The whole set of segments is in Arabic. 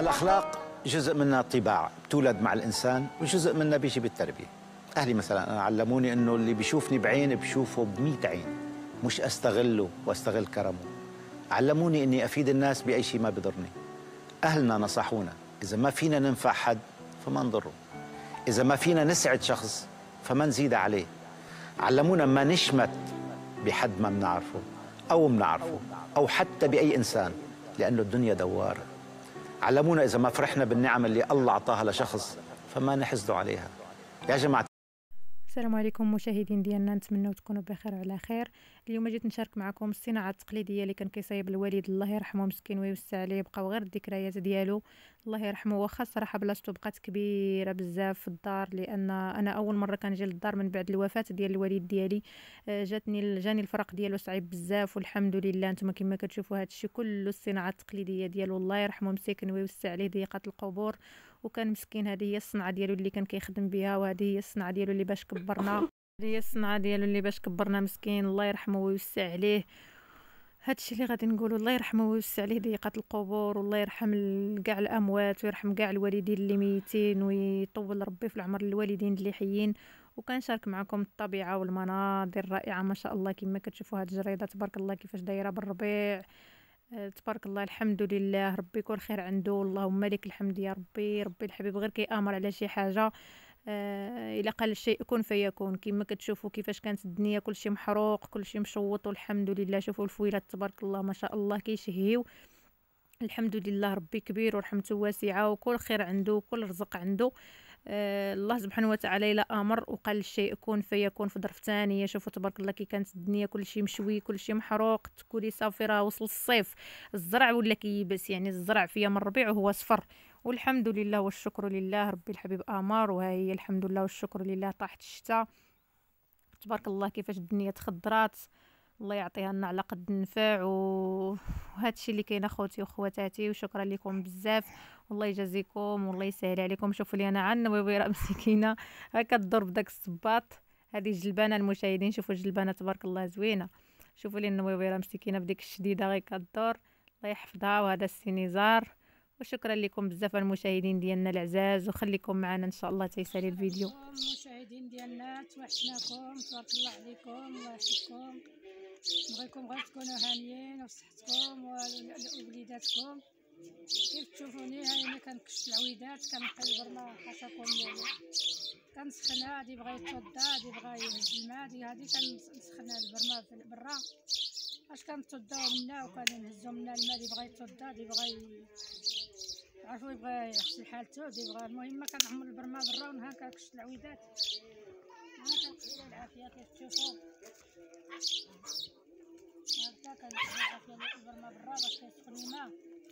الأخلاق جزء منها طباع بتولد مع الإنسان، وجزء منها بيجي بالتربية. أهلي مثلا أنا علموني إنه اللي بيشوفني بعين بشوفه ب100 عين، مش أستغله وأستغل كرمه. علموني إني أفيد الناس بأي شيء ما بضرني. أهلنا نصحونا إذا ما فينا ننفع حد فما نضره، إذا ما فينا نسعد شخص فما نزيد عليه. علمونا ما نشمت بحد ما بنعرفه أو بنعرفه أو حتى بأي إنسان، لأنه الدنيا دوارة. علمونا إذا ما فرحنا بالنعم اللي الله أعطاها لشخص فما نحسده عليها. يا جماعة السلام عليكم مشاهدين ديالنا، نتمنوا تكونوا بخير وعلى خير. اليوم جيت نشارك معكم الصناعه التقليديه اللي كان كيصايب الوالد الله يرحمه مسكين ويوسع عليه، بقاو غير الذكريات ديالو الله يرحمه. واخا الصراحه بلاصتو بقات كبيره بزاف في الدار، لان انا اول مره كنجي للدار من بعد الوفاه ديال الوالد ديالي. جاني الفراق ديالو صعيب بزاف، والحمد لله نتوما كما كتشوفوا هذا الشيء كله الصناعه التقليديه ديالو الله يرحمه مسكين ويوسع عليه ضيقات القبور. وكان مسكين هذه هي الصنعه ديالو اللي كان كيخدم بها، وهذه هي الصنعه ديالو اللي باش كبرنا هذه هي الصنعه ديالو اللي باش كبرنا مسكين الله يرحمه ويوسع عليه. هادشي اللي غادي نقولوا الله يرحمه ويوسع عليه ضيقات القبور، والله يرحم كاع الاموات ويرحم كاع الوالدين اللي ميتين، ويطول ربي في العمر للوالدين اللي حيين. وكنشارك معكم الطبيعه والمناظر الرائعه ما شاء الله كما كتشوفوا هاد الجريده تبارك الله كيفاش دايره بالربيع. تبارك الله الحمد لله ربي يكون خير عنده، اللهم لك الحمد يا ربي. ربي الحبيب غير كيامر على شي حاجه الا قال الشيء كن فيكون. كما كتشوفوا كيفاش كانت الدنيا كلشي محروق كلشي مشوط، والحمد لله شوفوا الفويلات تبارك الله ما شاء الله كيشهيو. الحمد لله ربي كبير ورحمته واسعه وكل خير عنده وكل رزق عنده. الله سبحانه وتعالى الى امر وقال الشيء كن فيكون في ظرف ثانيه. شوفوا تبارك الله كي كانت الدنيا كلشي مشوي كلشي محروق، تقولي صافي راه وصل الصيف الزرع ولا كيبس، يعني الزرع في يوم الربيع وهو صفر. والحمد لله والشكر لله ربي الحبيب امر، وها هي الحمد لله والشكر لله طاحت الشتاء تبارك الله كيفاش الدنيا تخضرات. الله يعطيها لنا على قد النفع وهذا الشيء اللي كاين اخوتي واخواتاتي، وشكرا لكم بزاف والله يجازيكم والله يسهل عليكم. شوفوا لي انا عن ويبيرا مسكينه هكا تضرب بداك الصباط. هذه الجلبانه المشاهدين شوفوا الجلبانه تبارك الله زوينه. شوفوا لي النويبيرا مسكينه بديك الشديده غير كدور الله يحفظها. وهذا السينيزار. وشكرا لكم بزاف المشاهدين ديالنا العزاز، وخليكم معنا ان شاء الله تيسالي الفيديو. المشاهدين ديالنا توحشناكم تبارك الله عليكم الله يحفظكم. نبغيكم غير تكونوا هانيين وصحتكم ووليداتكم. كيف تشوفوني هاي انا كنكش العويدات كنقي البرمه حاشاكم كنسخنها. هادي بغا يتوضا هادي بغا يهز الماء هادي كنسخنها البرمه في برا اش كنتوضاو منها وكنهزو منها الماء. اللي بغا يتوضا هادي بغا عارفوا يبغى يغسل حالته هادي بغا. المهم كنعمر البرمه برا ونها كنكش العويدات. انا كنقي العافيه كيف تشوفوا هكا كنقي العافيه البرمه برا باش كيسخن الماء.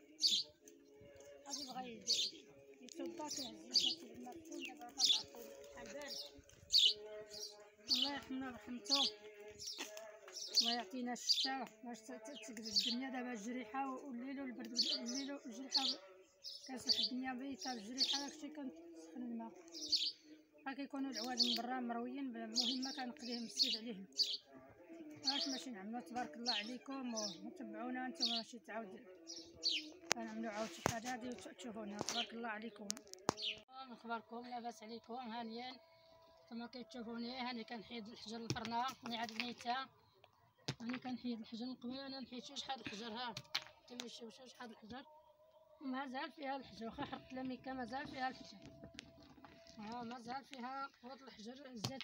هادي بغا يتوضا كيهز الماء سخون دابا كنعرفو شحال بارد. الله يرحمنا ورحمتو الله يعطينا الشتاء باش تقد الدنيا. دابا الجريحه والليل والبرد الليل والجريحه كنصح الدنيا بيتا بالجريحه داكشي كنسخن الماء. كيكونوا العواد من برا مرويين. المهم كنقليهم السيد عليهم واش ماشي نعملوا تبارك الله عليكم وتبعونا نتوما ماشي تعاود كنعملوا عاود شي حاجه هادي وتشوفونا تبارك الله عليكم. اخباركم لاباس عليكم هانيين كما كتشوفوني. هاني كنحيد الحجر الفرنه هاني عاد بنيتها. هاني كنحيد الحجر من قبل انا نحيد شحال الحجر ها كيمشيو شحال الحجر مازال فيها الحجر واخا حرقت لميكا مازال فيها الحجر. مازال فيها قوة الحجر. الزيت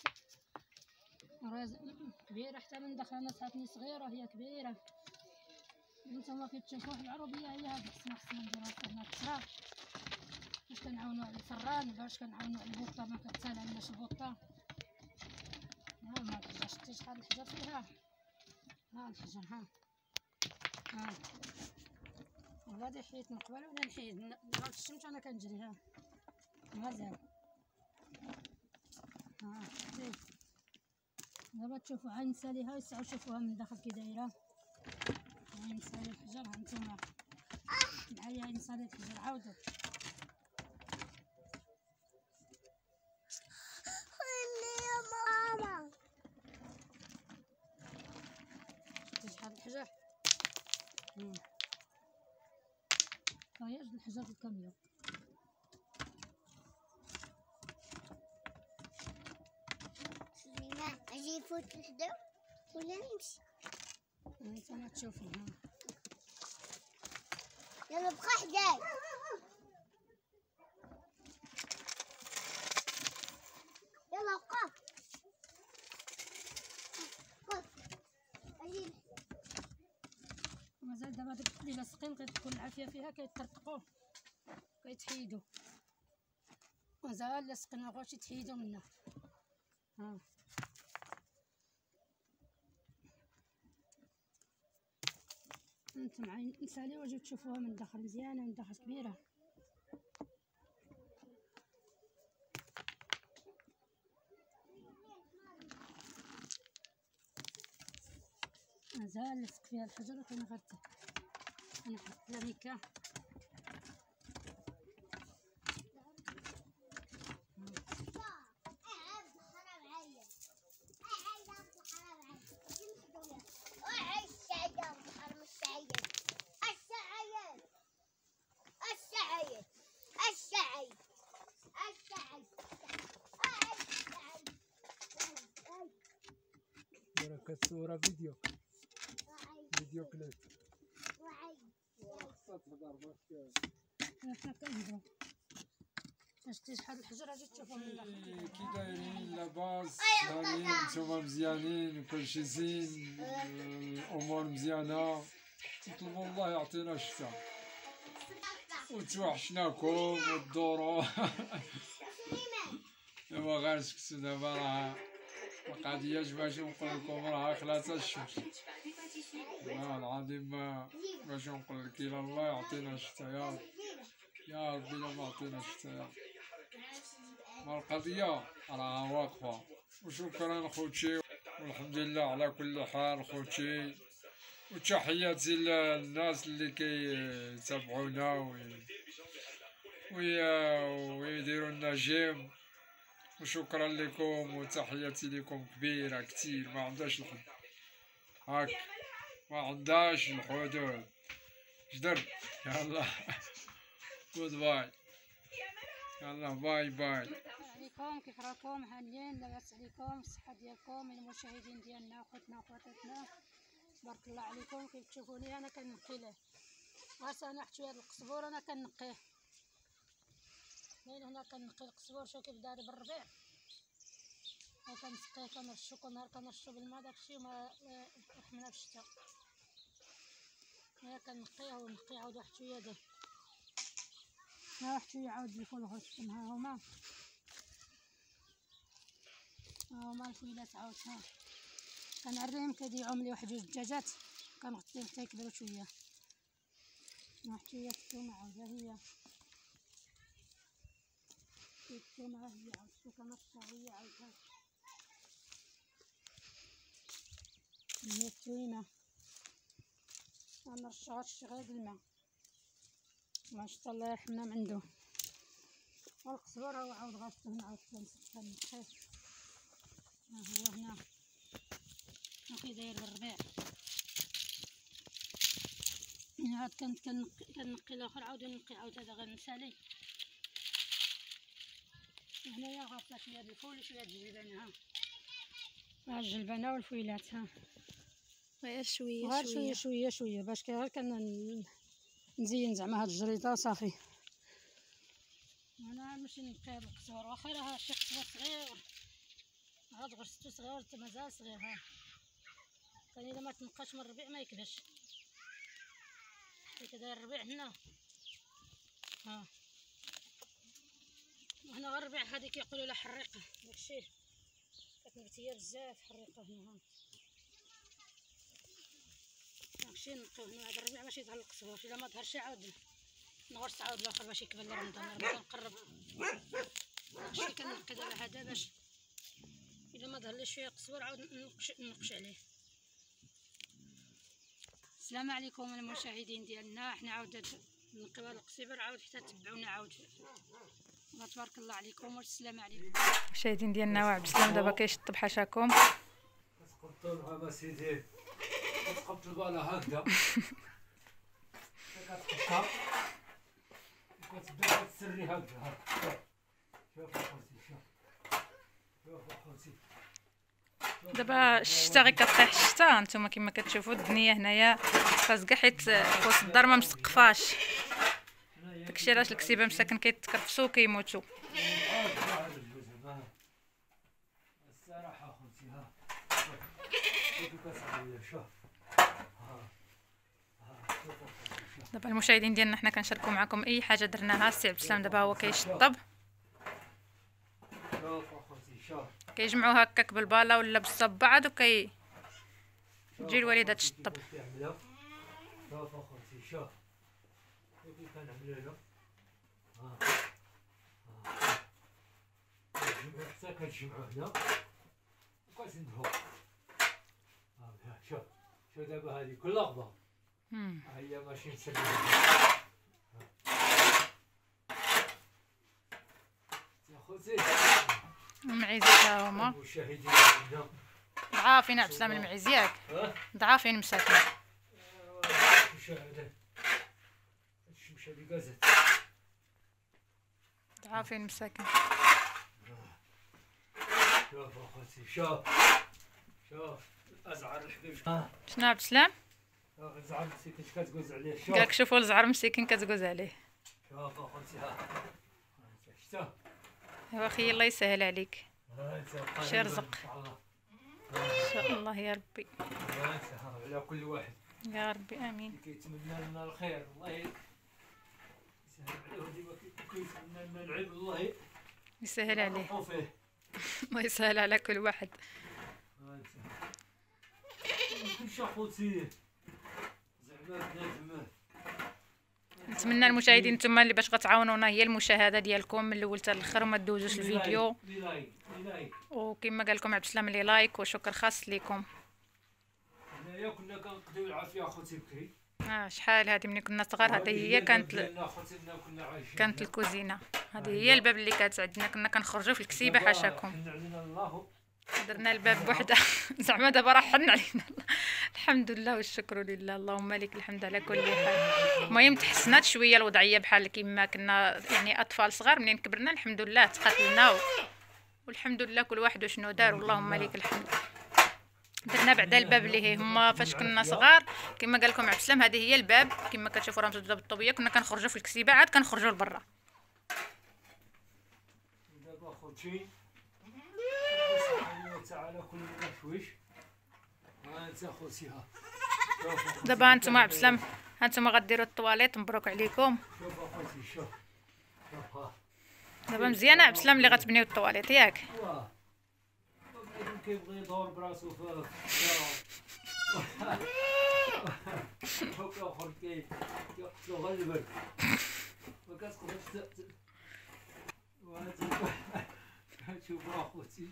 كبيرة حتى من داخل انا صاتني صغيرة وهي كبيرة. نتوما كتشوفوا العربية هي هاد خصنا نديروها هنا كسرة باش كنعاونو على الفران باش كنعاونو على البوطة ما كتسالعناش البوطة. ما شتي شحال الحجر فيها. ها الحجر ها غادي حيت من قبل وانا نحيد نهار الشمس انا كنجري مازال دابا تشوفوا عين نساليها ويسعوا شوفوها من داخل كي دايره. عين نسالي الحجر هانتوما معايا عين نسالي الحجر عاودوا يا ماما شفتي شحال الحجر. الحوايج الحجر الكاميون. سليمان اجي يفوت لحدا ولا نمشي؟ انت ما تشوفي ها. يلا بقى حداي. يلا وقف. وقف. اجي مازال دابا دوك اللي لاصقين كتكون العافيه فيها كيطرطقوا كيتحيدوا، مازال لاصقين مابغاوش يتحيدوا منها. ها انتم عين نسالي واجيو تشوفوها من الداخل مزيانه، من الداخل كبيره. مازال لصق فيها الحجر وكاين غير كنحط لها ميكا. كتصورها فيديو كليب. حنا كنهضروا باش تشحال الحجر اجي تشوفوا من الداخل. كي دايرين لاباس هانيين نتوما مزيانين وكلشي زين، الامور مزيانه، نطلبوا الله يعطينا الشفاء وتوحشناكم وتدوروا. ايوا غير سكتوا دابا راه القضيه باش نقول لكم راه خلات الشمس، والله العظيم باش نقول لك الا الله يعطينا الشتاء يا ربي، لا ما عطينا الشتاء. القضيه راه واقفه. وشكرا خوتي، والحمد لله على كل حال خوتي، وتحياتي للناس اللي كيتابعونا ويديروا لنا جيم، وشكرا لكم وتحياتي لكم كبيره كتير ما عندهاش الحد، هاك ما عندهاش الحدود. جدر يلا جود باي، يلا باي باي. عليكم كيف راكم؟ هانيين لاباس عليكم؟ الصحه ديالكم المشاهدين ديالنا وخوتنا وخواتاتنا، تبارك الله عليكم. كيف تشوفوني انا كنقي ليه غير انا حتى هذا القزبور انا كنقيه. هنا كنقي القزبور، شوف كيف داري بالربيع، كنسقيه كنرشو كل نهار كنرشو بالما، داكشي ما يحملنا في الشتا. هنا كنقيه ونقي عاود واحد شويه ديال ها واحد شويه عاود الفول غسلهم. ها هما الفويلات عاود ها كنعريهم كيضيعوا لي واحد جوج دجاجات كنغطيهم حتى يكبروا شويه. واحد شويه الثومه عاود هي الثومه هي عاود شو كنرشها هي عاود ها هي التويمه كنرشها هادشي غير بالماء ما شاء الله يرحمنا من عنده. والقزبر هو عاود غاسلو هنا عاود كنقيه. ها هو هنا كي داير بالربيع. عاد كنقي الاخر عاود نقي عاود هذا غير نسالي. هنايا غاسله شويه د الفول وشويه د الجبانه. ها الجلبانه والفويلات ها غير شويه غير شويه باش غير نزين زعما هاد الجريده صافي. انا نمشي نقي هاد القزبر واخا راه شي قزبر صغير هاد غرستو صغير حتى مازال صغير. ها كان الا ما تنقاش من الربيع ما يكبرش كي داير الربيع هنا. ها وهنا غير الربيع هادي كيقولوا لها حريقه، داكشي كتنبت هي بزاف حريقه هنا. ها داكشي نقيو هنا هاد الربيع باش يظهر القزبر، الا ما ظهرش عاود نغرس عاود الاخر باش يكبر لرمضان قرب. داكشي كنقي دابا هذا باش الا ما ظهرليش فيه قزبر عاود نقش عليه. السلام عليكم المشاهدين ديالنا، حنا عاود نقيو هاد القزبر عاود حتى تبعونا عاود. تبارك الله عليكم والسلام عليكم المشاهدين ديالنا. وعبد السلام دابا كيشطب حاشاكم. تقطعها با سيدي تقطع بالها هكذا كتحطها هكذا ها. شوف اخوتي شوف. شوف اخوتي. دابا الشتا غير كطيح الشتا، هانتوما كما كتشوفوا الدنيا هنايا خازقه حيت وسط الدار ما مسقفاش. داكشي علاش الكسيبه مساكن كيتكرفسوا وكيموتوا. الصراحه اخوتي ها. شوف كتصعد شوف. دابا المشاهدين ديالنا حنا كنشاركوا معكم اي حاجه درناها. السي عبد السلام دابا هو كيشطب، شوف اخوتي شوف. كيجمعوا هكاك بالباله ولا بالصباعات وكي تجي الوالده تشطب. شوف اخوتي شوف. شوف كيف كنعملوا له. كتجمعوا حتى كتجمعوا هنا وكتندهوا. شوف شوف دابا هذه كل لقطه هي ماشي مسلمه. يا خوتي المعيزات ها هما المشاهدين عندنا ضعافين. عبد السلام المعيز ياك ضعافين مساكن. مشاهده الشمشه اللي قازت ضعافين مساكن. شوف اخوتي شوف. شوف ازعر الحبيب. شنو عبد السلام؟ الزعر مسكين كتقوز عليه. شوف قالك شوفوا الزعر مسكين كتقوز عليه. شوف اخوتي ها. شتا ايوا اخي الله يسهل عليك. شي رزق ان شاء الله يا ربي. على كل واحد يا ربي امين. كيتمنى لنا الخير الله يسهل عليه. ديما كيتمنى لنا العيب الله يسهل عليه. يرحمو فيه. الله يسهل على كل واحد. كلشي اخوتي زعما بنادم. نتمنى المشاهدين نتوما اللي باش غتعاونونا هي المشاهده ديالكم من الاول حتى الاخر وما تدوزوش الفيديو. وكما قال لكم عبد السلام لي لايك وشكر خاص لكم. هنايا كنا كنقضيو العافيه اخوتي بكري. شحال هذه ملي كنا صغار هذه هي كانت الكوزينه. هذه هي الباب اللي كانت عندنا، كنا كنخرجوا في الكسيبه حاشاكم. درنا الباب بوحده زعما دابا راه حن علينا. الحمد لله والشكر لله، اللهم لك الحمد على كل حال. المهم تحسنات شويه الوضعيه بحال كيما كنا يعني اطفال صغار. منين كبرنا الحمد لله تقاتلنا والحمد لله كل واحد وشنو دار، اللهم لك الحمد. درنا بعدا الباب اللي هما فاش كنا صغار كما قال لكم عبد السلام. هذه هي الباب كما كتشوفوا راه مسدوده بالطوبيه. كنا كنخرجوا في الكسيبه عاد كنخرجوا لبرا. دابا اخوتي تعالى كل شويش. ها انت اخوتي ها. دابا هانتوما عبد السلام هانتوما غديروا الطواليط. مبروك عليكم. شوف اخوتي شوف. شوف ها. دابا مزيانه عبد السلام اللي غتبنيو الطواليط ياك. واه بنادم كيبغي يدور براسو في الدار. هكا اخر كيقتلو غير البرد ما كتقدرش شوفوا اخوتي.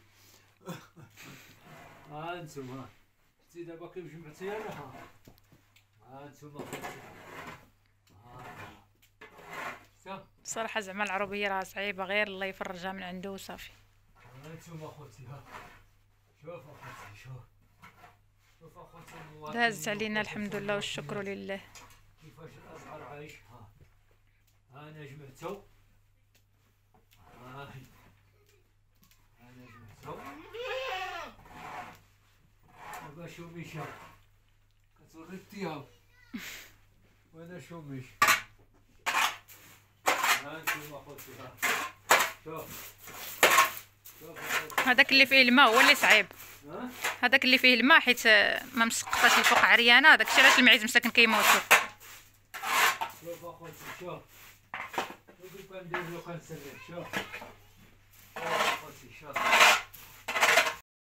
ها انتما شتي دابا كيف جمعتي انا. ها انتما اخوتي. صراحه زعما العربيه راه صعيبه، غير الله يفرجها من عنده وصافي. ها انتما اخوتي ها. شوف اخوتي شوف. شوف اخوتي دازت علينا الحمد لله والشكر لله. كيفاش الازهر عايش. ها انا جمعتو. ها انا جمعتو. دابا شوميشه كتوري الثياب وانا شوميش. ها انتما اخوتي ها. شوف هذاك اللي فيه الماء هو اللي صعيب. هذاك اللي فيه الماء حيت ما مسقطاش الفوق عريانه. داكشي علاش المعيز مساكن كيموتوا. شوف اخوتي شوف. شوف كندير له كنسرح. شوف اخوتي شوف.